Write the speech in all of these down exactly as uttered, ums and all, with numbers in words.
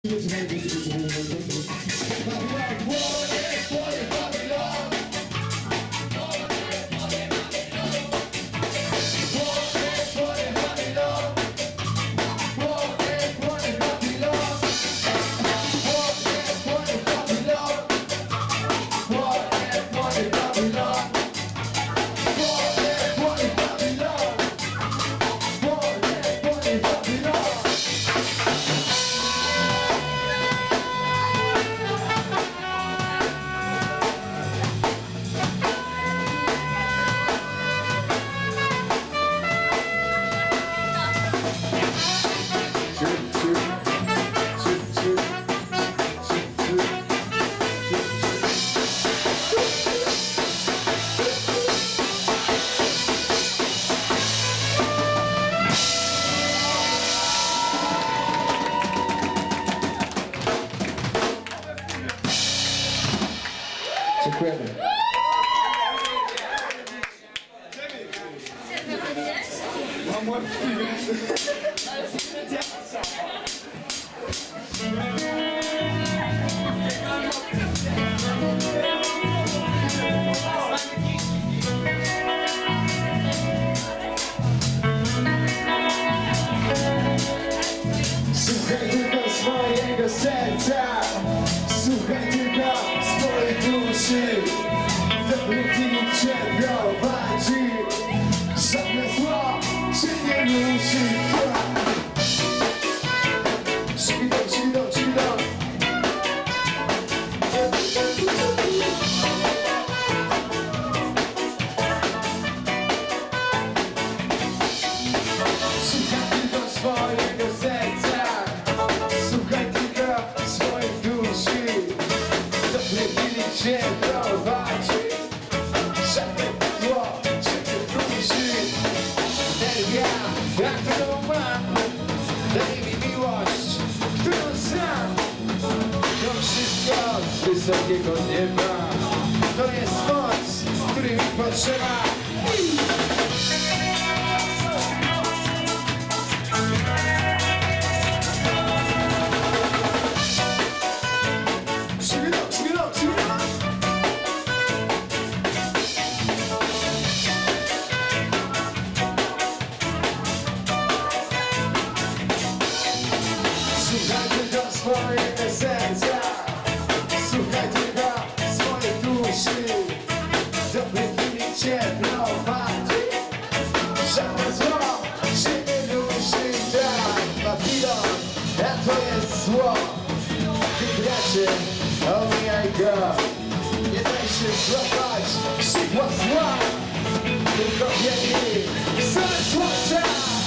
Dziękujemy. Słuchaj tylko swojego serca, słuchaj tylko swojej duszy. Dobry film cię prowadzi, żadne zło cię nie ruszy. Cido, cido, cido. Słuchaj tylko swojego serca, słuchaj tylko swojej duszy. Dobry film cię prowadzi, żadne zło cię nie ruszy. Energia, jak to mam, daje mi miłość, którą znam. To wszystko z wysokiego nieba, to jest moc, której mi potrzeba. Słuchaj tylko swojego serca, słuchaj tylko swojej duszy. Dobry film cię prowadzi, żadne zło się nie ruszy. Tak, Babylon, a to jest zło. Ty bracie, omijaj go, nie daj się złapać szybła zła. Tylko biegnij w stronę słońca.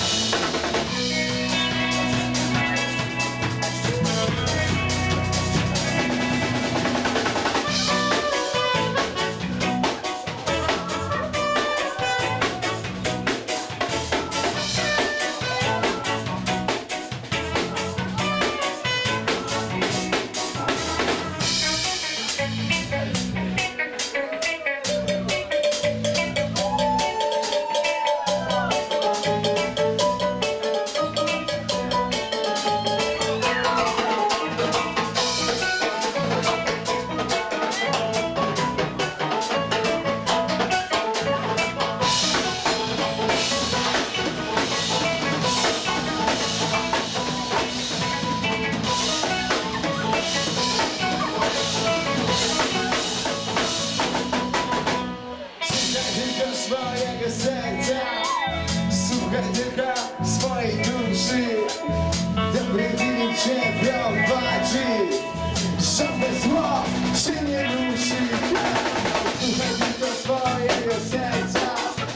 Swojego serca, słuchaj tylko swojej duszy. Dobry film cię prowadzi, żadne zło się nie ruszy. Słuchaj tylko swojego serca.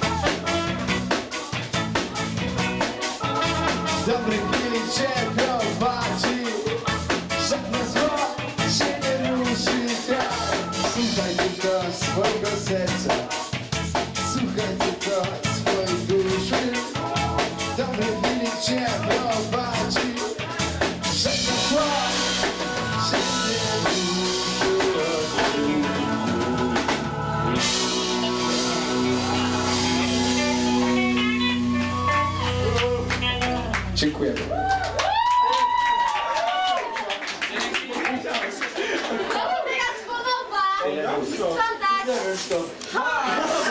Dobry film cię prowadzi, żadne zło się nie ruszy. Słuchaj tylko swojego serca, słuchaj tylko swojej duszy. Dobry film cię prowadzi, żadne zło się nie ruszy. Dziękujemy. sprzątać. Nie wiem skąd.